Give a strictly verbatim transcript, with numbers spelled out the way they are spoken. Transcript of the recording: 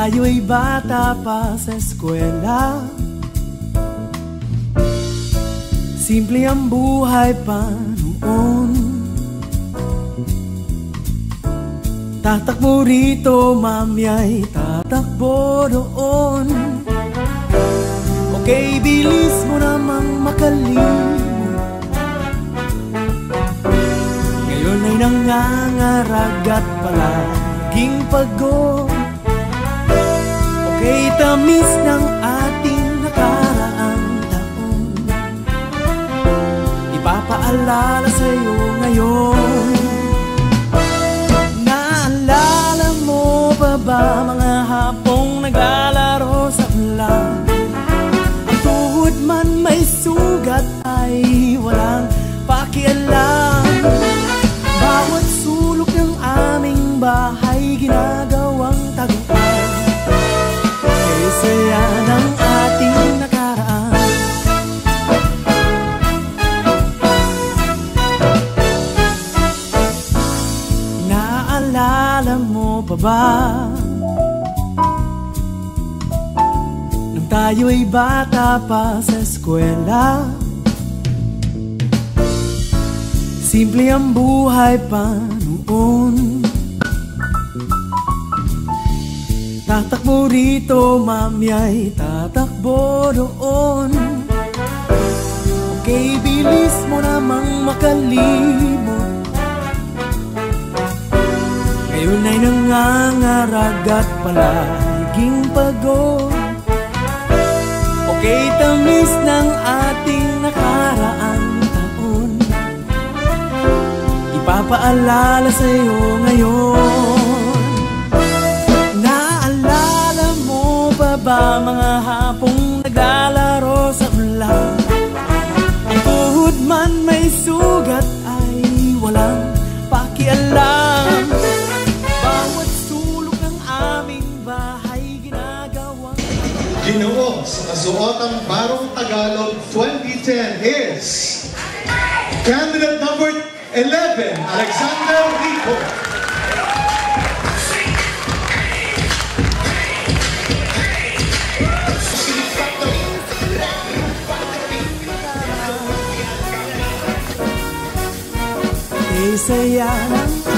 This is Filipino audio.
tayo'y bata pa sa eskwela, simple ang buhay pa noon. Tatakbo rito, mamiya'y tatakbo doon. Okay, bilis mo namang makalimot, ngayon ay nangangarag at palaging pagod. Okay, tamis ng ating nakaraang taon, ipapaalala sa'yo ngayon. Naalala mo pa ba mga hapong naglalaro sa ulan? Ang tuhod man may sugat ay walang pakialam. Bawat sulok ng aming bahay ginagawang taguan. Kay saya ng ating nakaraan. Naalala mo pa ba nung tayo'y bata pa sa eskwela, simple ang buhay pa noon. Tatakbo rito, mamiya'y tatakbo doon. Okay, bilis mo namang makalimot, ngayon ay nangangarag at palaging pagod. Okay, tamis ng ating nakaraang taon, ipapaalala sa'yo ngayon. Naalala mo pa ba mga hapong naglalaro sa ulan? Ang tuhod man may sugat ay walang pakialam. Bawat sulok ng aming bahay ginagawang Ginoo sa kasuotang Barong Tagalog twenty ten is candidate number eleven, Alexander Rico. Kay saya ng